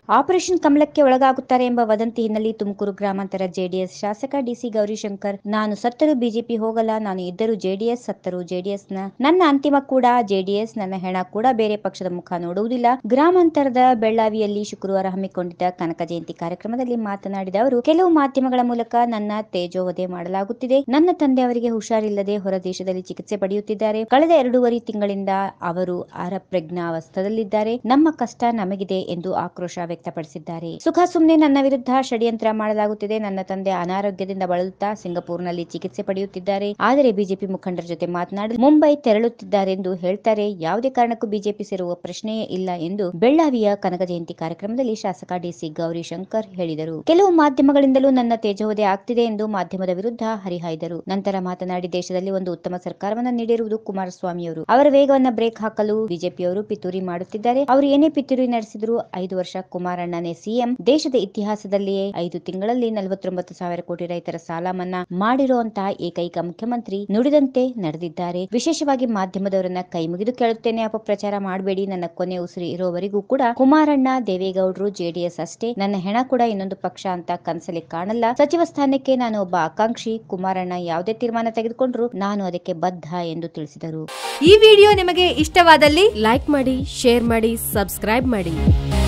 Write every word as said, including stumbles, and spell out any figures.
Operation ಕಮಲಕ್ಕೆ ಒಳಗಾಗುತ್ತಾರೆ ಎಂಬ ವದಂತಿ ಹಿನ್ನೆಲೆ ತುಮಕೂರು ಗ್ರಾಮಾಂತರ ಜೆಡಿಎಸ್ ಶಾಸಕ ಡಿ ಸಿ ಗೌರಿಶಂಕರ್, ನಾನು ಸತ್ತರೂ ಬಿಜೆಪಿ ಹೋಗಲ್ಲ, ನಾನು ಇದ್ದರೂ ಜೆಡಿಎಸ್, ಸತ್ತರೂ ಜೆಡಿಎಸ್, ನನ್ನ ಅಂತಿಮ ಕೂಡ ಜೆಡಿಎಸ್, ನನ್ನ ಹೆಣ ಕೂಡ ಬೇರೆ ಪಕ್ಷದ ಮುಖ ನೋಡುವುದಿಲ್ಲ. ಗ್ರಾಮಾಂತರದ ಬೆಳ್ಳಾವಿಯಲ್ಲಿ ಶುಕ್ರವಾರ ಹಮ್ಮಿಕೊಂಡಿದ್ದ ಕನಕ ಜಯಂತಿ ಕಾರ್ಯಕ್ರಮದಲ್ಲಿ ಮಾತನಾಡಿದ ಅವರು, ಕೆಲವು ಮಾಧ್ಯಮಗಳ ಮೂಲಕ ನನ್ನ ತೇಜೋವಧೆ ಮಾಡಲಾಗುತ್ತಿದೆ. ನನ್ನ ತಂದೆ ಅವರಿಗೆ ಹುಷಾರಿಲ್ಲದೆ ಹೊರ ದೇಶದಲ್ಲಿ ಚಿಕಿತ್ಸೆ ಪಡೆಯುತ್ತಿದ್ದಾರೆ. ಕಳೆದ ಎರಡೂವರೆ ತಿಂಗಳಿಂದ ಅವರು ಅರಪ್ರಜ್ಞಾವಸ್ಥದಲ್ಲಿದ್ದಾರೆ. ನಮ್ಮ ಕಷ್ಟ ನಮಗಿದೆ ಎಂದು ಆಕ್ರೋಶ ವ್ಯಕ್ತಪಡಿಸಿದ್ದಾರೆ. ಸುಖ ಸುಮ್ಮನೆ ನನ್ನ ವಿರುದ್ಧ ಷಡ್ಯಂತ್ರ ಮಾಡಲಾಗುತ್ತಿದೆ. ನನ್ನ ತಂದೆ ಅನಾರೋಗ್ಯದಿಂದ ಬಳಲುತ್ತಾ ಸಿಂಗಪೂರ್ನಲ್ಲಿ ಚಿಕಿತ್ಸೆ ಪಡೆಯುತ್ತಿದ್ದಾರೆ. ಆದರೆ ಬಿಜೆಪಿ ಮುಖಂಡರ ಜೊತೆ ಮಾತನಾಡಲು ಮುಂಬೈ ತೆರಳುತ್ತಿದ್ದಾರೆಂದು ಹೇಳ್ತಾರೆ. ಯಾವುದೇ ಕಾರಣಕ್ಕೂ ಬಿಜೆಪಿ ಸೇರುವ ಪ್ರಶ್ನೆಯೇ ಇಲ್ಲ ಎಂದು ಬೆಳ್ಳಾವಿಯ ಕನಕ ಜಯಂತಿ ಕಾರ್ಯಕ್ರಮದಲ್ಲಿ ಶಾಸಕ ಡಿ ಸಿ ಗೌರಿಶಂಕರ್ ಹೇಳಿದರು. ಕೆಲವು ಮಾಧ್ಯಮಗಳಿಂದಲೂ ನನ್ನ ತೇಜೋವಧೆ ಆಗ್ತಿದೆ ಎಂದು ಮಾಧ್ಯಮದ ವಿರುದ್ಧ ಹರಿಹಾಯ್ದರು. ನಂತರ ಮಾತನಾಡಿ, ದೇಶದಲ್ಲಿ ಒಂದು ಉತ್ತಮ ಸರ್ಕಾರವನ್ನು ನೀಡಿರುವುದು ಕುಮಾರಸ್ವಾಮಿಯವರು. ಅವರ ವೇಗವನ್ನ ಬ್ರೇಕ್ ಹಾಕಲು ಬಿಜೆಪಿಯವರು ಪಿತೂರಿ ಮಾಡುತ್ತಿದ್ದಾರೆ. ಅವರು ಏನೇ ಪಿತೂರಿ ನಡೆಸಿದ್ರು ಐದು ವರ್ಷ ಕುಮಾರಣ್ಣನೇ ಸಿಎಂ. ದೇಶದ ಇತಿಹಾಸದಲ್ಲಿಯೇ ಐದು ತಿಂಗಳಲ್ಲಿ ನಲವತ್ತೊಂಬತ್ತು ಸಾವಿರ ಕೋಟಿ ರೈತರ ಸಾಲ ಮನ್ನಾ ಮಾಡಿರುವಂತಹ ಏಕೈಕ ಮುಖ್ಯಮಂತ್ರಿ ನುಡಿದಂತೆ ನಡೆದಿದ್ದಾರೆ. ವಿಶೇಷವಾಗಿ ಮಾಧ್ಯಮದವರನ್ನ ಕೈ ಮುಗಿದು ಕೇಳುತ್ತೇನೆ, ಅಪಪ್ರಚಾರ ಮಾಡಬೇಡಿ. ನನ್ನ ಕೊನೆ ಉಸಿರು ಇರೋವರೆಗೂ ಕೂಡ ಕುಮಾರಣ್ಣ, ದೇವೇಗೌಡರು ಜೆಡಿಎಸ್ ಅಷ್ಟೇ. ನನ್ನ ಹೆಣ ಕೂಡ ಇನ್ನೊಂದು ಪಕ್ಷ ಅಂತ ಕನಸಲ್ಲಿ ಕಾಣಲ್ಲ. ಸಚಿವ ಸ್ಥಾನಕ್ಕೆ ನಾನು ಒಬ್ಬ ಆಕಾಂಕ್ಷಿ. ಕುಮಾರಣ್ಣ ಯಾವುದೇ ತೀರ್ಮಾನ ತೆಗೆದುಕೊಂಡ್ರು ನಾನು ಅದಕ್ಕೆ ಬದ್ಧ ಎಂದು ತಿಳಿಸಿದರು. ಈ ವಿಡಿಯೋ ನಿಮಗೆ ಇಷ್ಟವಾದಲ್ಲಿ ಲೈಕ್ ಮಾಡಿ, ಶೇರ್ ಮಾಡಿ, ಸಬ್ಸ್ಕ್ರೈಬ್ ಮಾಡಿ.